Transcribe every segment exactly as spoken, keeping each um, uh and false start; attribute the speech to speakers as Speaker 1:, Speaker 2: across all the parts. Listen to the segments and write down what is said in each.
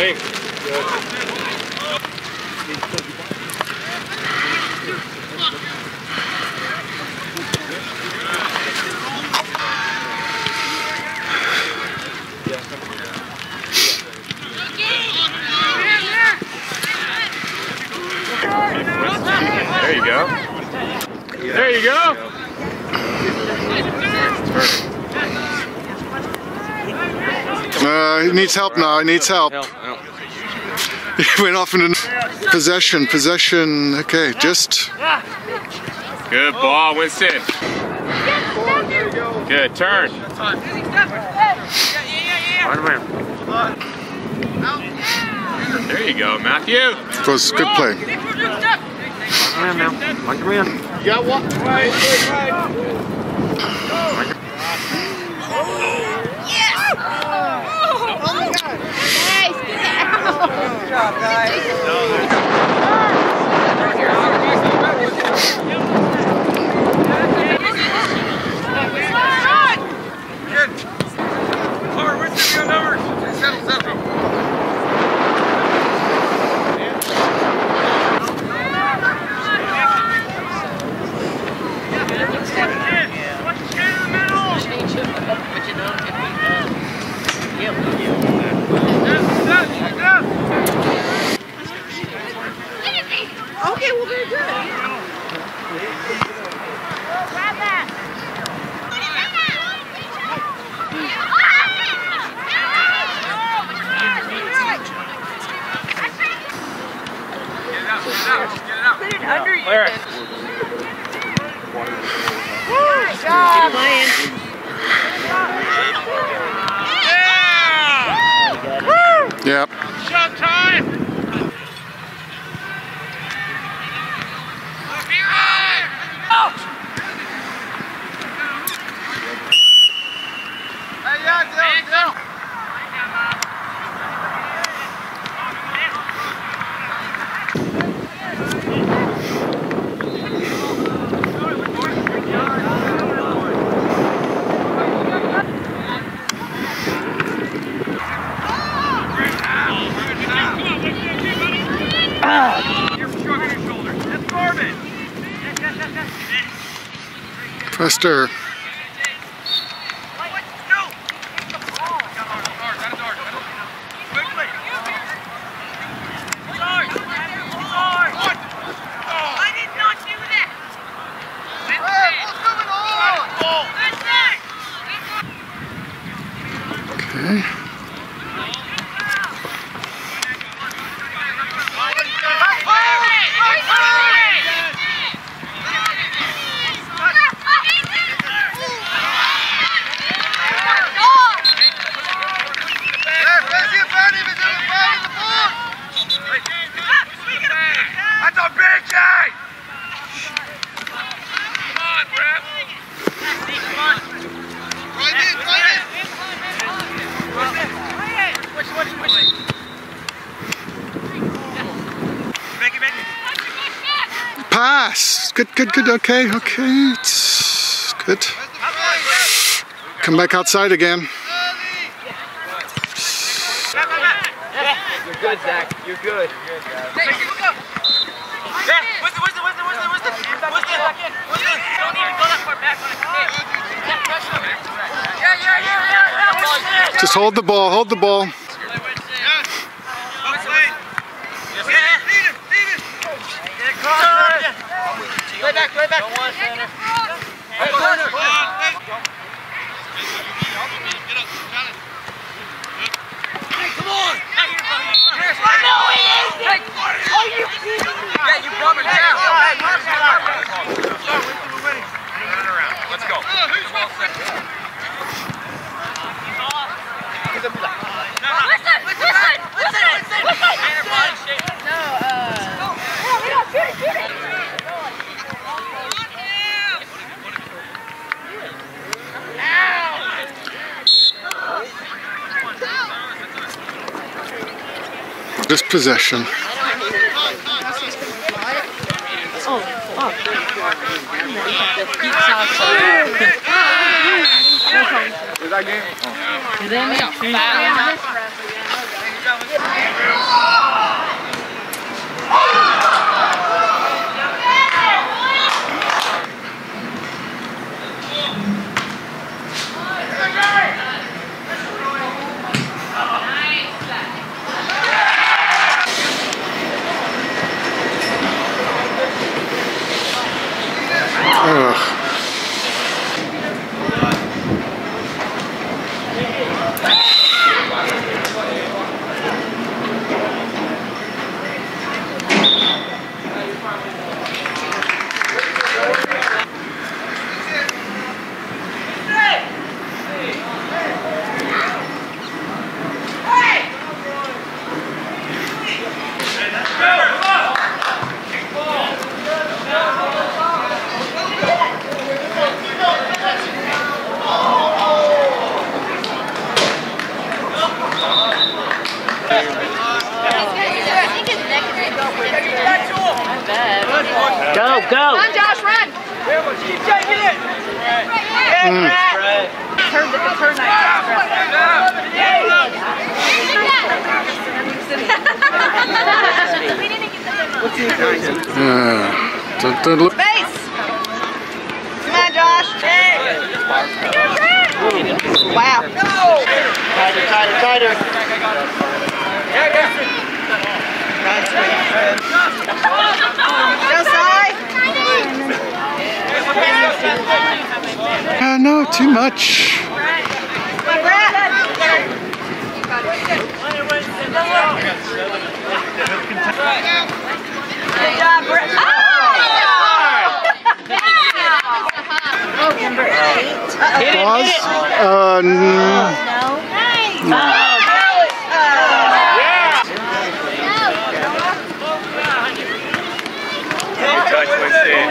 Speaker 1: Link. Good. There you go. There you go.
Speaker 2: Uh, he needs help now. He needs help. He went off into possession. Possession. Okay, just.
Speaker 1: Good ball, Winston. Good turn. There you go, Matthew.
Speaker 2: It was good play.
Speaker 1: You got one. Right, right.
Speaker 3: Good job, guys.
Speaker 4: Okay, well, very good. Grab that.
Speaker 3: Get it out, get it out. Put it under you.
Speaker 1: Clear it.
Speaker 3: Good job.
Speaker 4: Keep playing.
Speaker 3: Yeah!
Speaker 2: Yep.
Speaker 1: Shot time.
Speaker 3: Out! Hey, yeah, down, down.
Speaker 2: Faster. Okay.
Speaker 3: That's a big guy! Come on, Brett! Come on! Right in, right in! Push, push, push! Make it, make it!
Speaker 2: Pass. Good, good, good. Okay, okay. It's good. Come back outside again.
Speaker 3: You're good, Zach. You're good. You're good, Zach. Hey, look up. Yeah, Winston, Winston, Winston, Winston, Winston. Winston, back in. Winston, don't even go that far back on it. Yeah, yeah, yeah, yeah.
Speaker 2: Just hold the ball. Hold the ball.
Speaker 3: Play back, play back. Don't want center. Hey, corner. Hey, come on. No, it isn't. Hey, oh, you yeah, you brought it down. Hey, we're winning. Turn it around. Let's go. Well set. Listen, listen, listen, listen. No, uh. Shoot it, shoot it.
Speaker 2: This possession.
Speaker 4: Oh, oh.
Speaker 1: Is that game?
Speaker 4: Then we got
Speaker 3: Go, go!
Speaker 4: Run, Josh, run!
Speaker 3: Keep taking it!
Speaker 2: Mm.
Speaker 4: Turn the turn that.
Speaker 2: Yeah. Don't, don't look.
Speaker 4: Base! Come on, Josh! Wow.
Speaker 3: Tighter, tighter, tighter!
Speaker 4: Go side!
Speaker 2: Uh, no, too much.
Speaker 4: Come on, Brett! Good job, Brett. Oh! Oh, number eight.
Speaker 2: Pause. Uh, n-
Speaker 4: No.
Speaker 2: no.
Speaker 1: Touch Winston.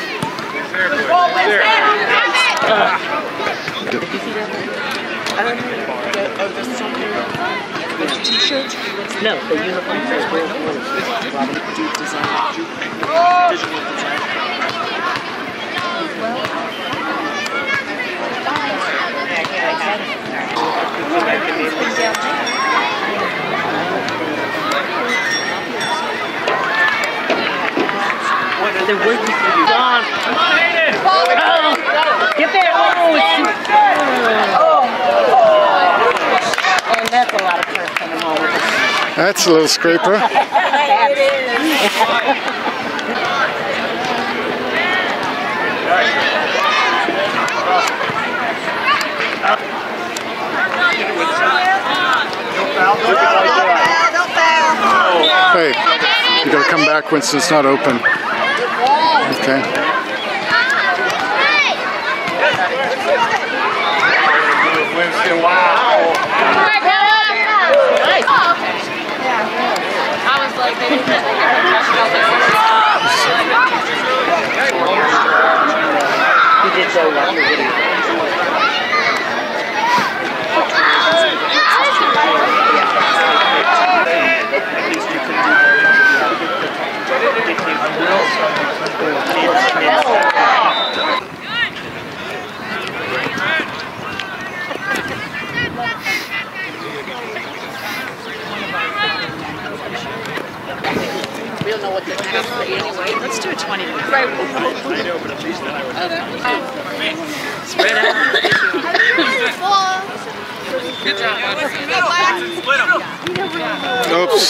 Speaker 3: T-shirts? No, the uniform says Robin Duke design. Visual design. What are they working for you? Gone. Come on, Hayden. Oh, get there. Oh, oh. And that's a lot of turf coming home with us.
Speaker 2: That's a little scraper.
Speaker 4: It is. Don't foul.
Speaker 2: Hey, you gotta come back once it's not open. Okay.
Speaker 1: Winston, wow.
Speaker 4: I was like, they didn't get
Speaker 3: He did so well. We don't know what the next play anyway. Let's do a twenty minute. Right. I know, but at least then I would spread out. Good job.
Speaker 2: Oops.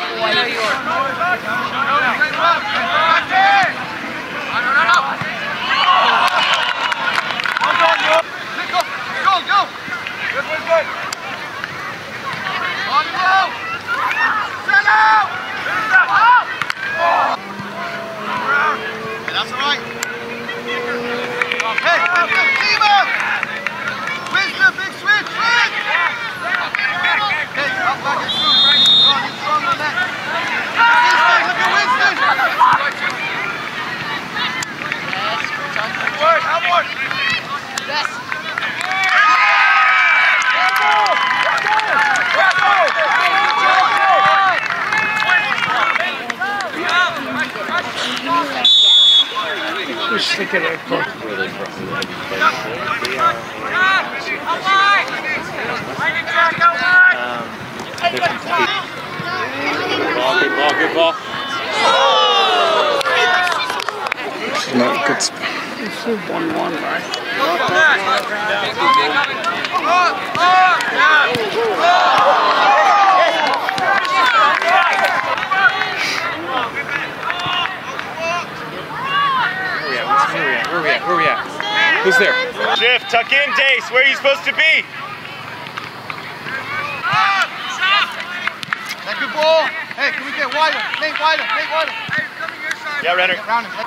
Speaker 1: Go, go! This one's good. On the go! Set out! Hey, that's all right. Hey, Puma! Winston, big switch, switch! Hey, up back and through, right? Go on, strong on that. Winston, look at Winston! Good work, how more? Yes.
Speaker 2: Just thinking of
Speaker 1: Where they from?
Speaker 3: Um,
Speaker 5: She's done one, right?
Speaker 6: Where are we at? Where are we at? Who's there?
Speaker 7: Shift, tuck in, Dace. Where are you supposed to be?
Speaker 1: That good ball. Hey, can we get wider? Make wider, make wider.
Speaker 7: Yeah, Renner.
Speaker 1: Round him.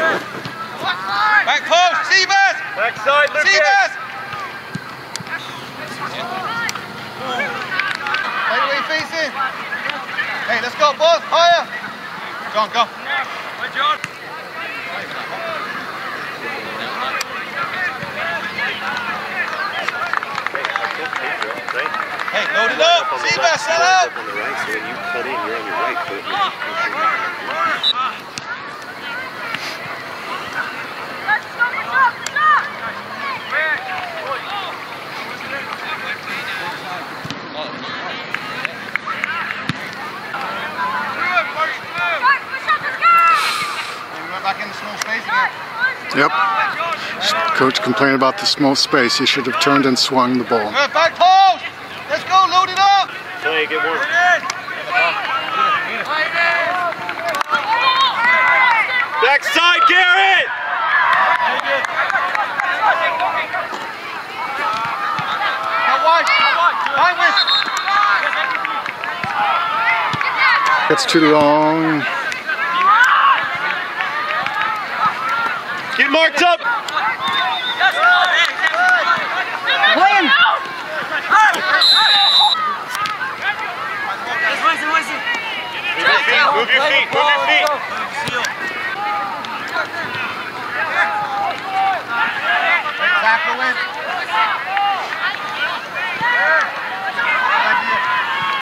Speaker 1: Back post, Seabass!
Speaker 7: Backside, Lucas.
Speaker 1: Seabass! Right away facing. Hey, let's go, boss. Higher. John, go. Hi, John. Hey, load it up. Seabass, set up.
Speaker 8: On the right, so when you cut in, you're on your right foot.
Speaker 1: Back in the small space again.
Speaker 2: Yep. Coach complained about the small space. He should have turned and swung the ball.
Speaker 1: Good, back post. Let's go, load it up.
Speaker 7: Play, get warm. Backside, Garrett!
Speaker 1: Now wide, wide with.
Speaker 2: That's too long.
Speaker 7: Get marked up!
Speaker 5: William!
Speaker 7: Move your feet, move your feet!
Speaker 1: Tackle in.